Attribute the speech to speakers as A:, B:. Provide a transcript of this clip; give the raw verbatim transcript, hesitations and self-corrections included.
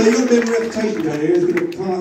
A: you've got a bit of a reputation down here as being a part